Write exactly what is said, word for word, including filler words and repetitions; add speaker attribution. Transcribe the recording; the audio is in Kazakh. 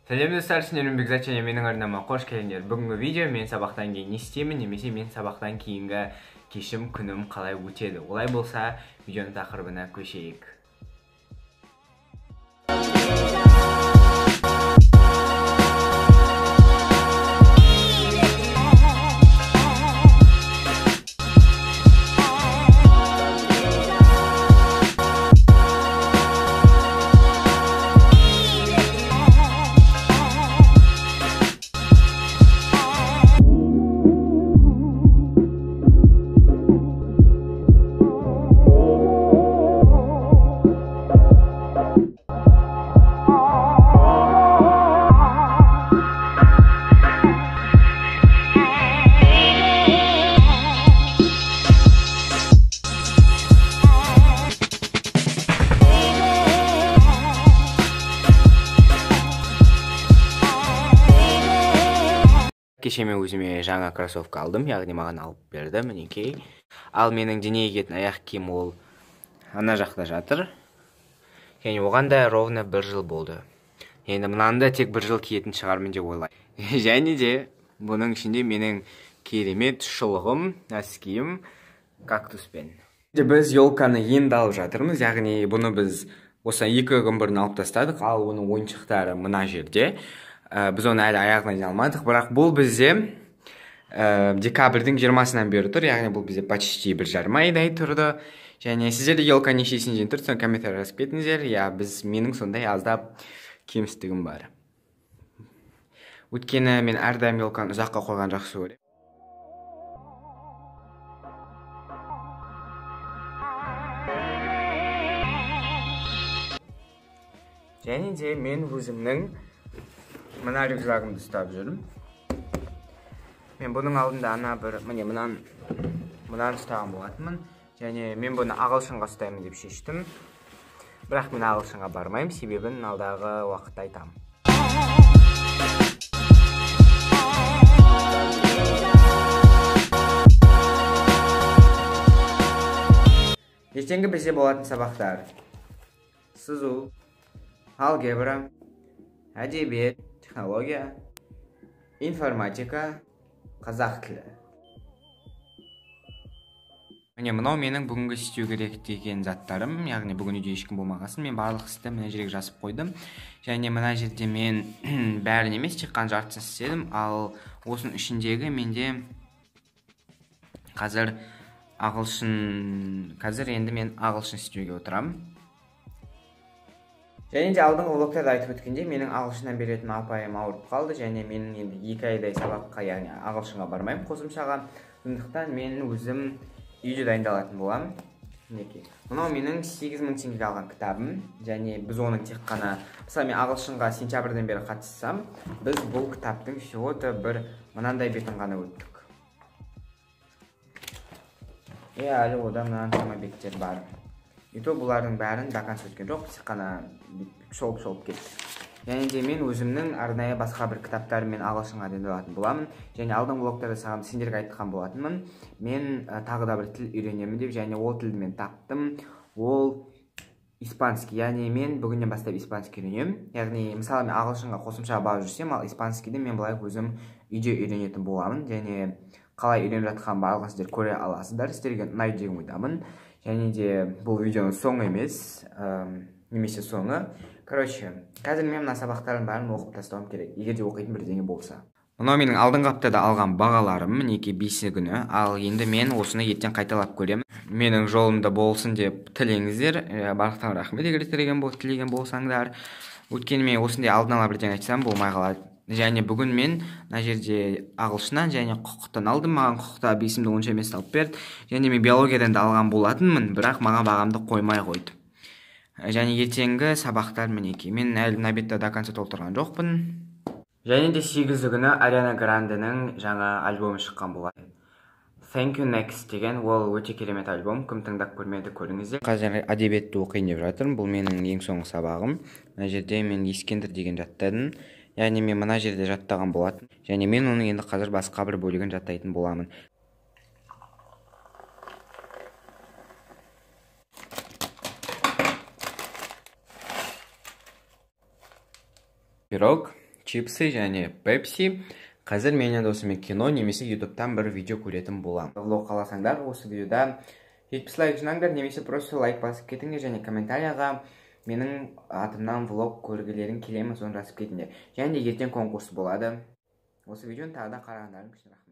Speaker 1: Сәлем достар, сіздермен Бекзат және менің арнама қош келдіңдер. Бүгінгі видео мен сабақтан кейін не істеймін, немесе мен сабақтан кейінгі кешім күнім қалай өтеді. Олай болса, видеоның тақырыбына көшейік. Кеше мен өзіме жаңа кроссовка алдым, яғни маған алып берді, мінекей. Ал менің дене егетін аяқ киім ол ана жақта жатыр. Және оған да ровно бір жыл болды. Енді мынаны тек бір жыл киетін шығармын деп ойлаймын. Және де бұның ішінде менің керемет шұлығым, нәскиім кактуспен. Біз елканы енді алып жатырмыз, яғни бұны біз осыдан екі күн бұрын алып тастадық, ал оның ойыншықтары мына жерде. Біз оны әлі аяғына дейін алмадық, бірақ бұл бізде декабрьдің жиырмасынан бері тұр, яғни бұл бізде почти бір жарым айдай тұрды. Және сіздер де елка нешесінен тұр, соны комментарий жазып кетіңіздер. Я біз менің сондай аздап кемістігім бар. Өйткені мен әрдайым елканы ұзаққа қойған жақсы көремін. Және де мен өзімнің мына рюкзагымды ұстап жүрмін. Мен бұның алдында ана бір, міне мұнан мұнан ұстаған болатынмын. Және мен бұны ағылшынға ұстаймын деп шештім. Бірақ мен ағылшынға бармаймын, себебін алдағы уақытта айтамын. Ертеңгі бізде болатын сабақтар: сызу, алгебра, әдебиет, технология, информатика, қазақ тілі. Міне мынау менің бүгінгі істеу керек деген заттарым, яғни бүгін үйде ешкім болмағасын, мен барлық істі мына жерге жазып қойдым. Және мына жерде мен бәрін емес, тек қана жартысын істедім, ал осының ішіндегі менде қазір ағылшын, қазір енді мен ағылшын істеуге отырамын. Және де алдыңғы влогтарда айтып өткенде менің ағылшыннан беретін апайым ауырып қалды, және менің енді екі айдай сабаққа, яғни ағылшынға бармаймын қосымшаға. Сондықтан мен өзім үйде дайындалатын боламын. Мінекей. Мынау менің сегіз мың теңгеге алған кітабым, және біз оның тек қана, мысалы мен ағылшынға сентябрьден бері қатыссам, біз бұл кітаптың всего-то бір мынандай бетін ғана өттік. Е, әлі ода мынаған тома беттер бар. И то бұлардың бәрін до конца өткен жоқ, тек қана шолып-шолып кетті. Және де мен өзімнің арнайы басқа бір кітаптарымен ағылшынға дайындалатын боламын. Және алдыңғы влогтарда саған сендерге айтқан болатынмын. Мен тағы да бір тіл үйренемін деп, және ол тілді мен таптым. Ол испанский, яғни мен бүгіннен бастап испанский үйренемін. Яғни мысалы мен ағылшынға қосымшаға барып жүрсем, ал испанскийді мен былай өзім үйде үйренетін боламын. Және қалай үйреніп жатқан барлығын сіздер көре аласыздар. Сіздерге ұнайды деген ойдамын. Және де бұл видеоның соңы емес, немесе соңы. Короче, қазір мен мына сабақтардың бәрін оқып тастауым керек, егер де оқитын бірдеңе болса. Мынау менің алдыңғы аптада алған бағаларым, мінекей бесі күні, ал енді мен осыны ертең қайталап көремін. Менің жолымда болсын деп тілеңіздер. Барлықтан рахмет, егер тілеген болсаңдар. Өйткені мен осындай алдын ала бірдеңе айтсам болмай қалады. Және бүгін мен мына жерде ағылшыннан және құқықтан алдым. Маған құқықта бесімді онша емес алып берді. Және мен биологиядан да алған болатынмын, бірақ маған бағамды қоймай қойды. Және ертеңгі сабақтар мінекей. Мен әлі мына бетті до конца толтырған жоқпын. Және де сегізі күні Ариана Гранденің жаңа альбомы шыққан болады. Thank You Next деген, ол өте керемет альбом. Кім тыңдап көрмеді, көріңіздер. Қазір әдебиетті оқиын деп жатырмын. Бұл менің ең соңғы сабағым. Мына жерде мен Ескендір деген жаттадым. Яғни мен мына жерде жаттаған болатын. Және мен оның енді қазір басқа бір бөлігін жаттайтын боламын. Пирог, чипсы және пепси. Қазір менен досымен кино немесе ютубтан бір видео көретін болам. Влог қаласаңдар, осы видеода жетпіс лайк жинаңдар, немесе просто лайк басып кетіңдер және комментарияға менің атымнан влог көргілерің келемін, соны жазып кетіңдер. Және де ертең конкурс болады. Осы видеоны тағы да қарағандарың үшін рахмет.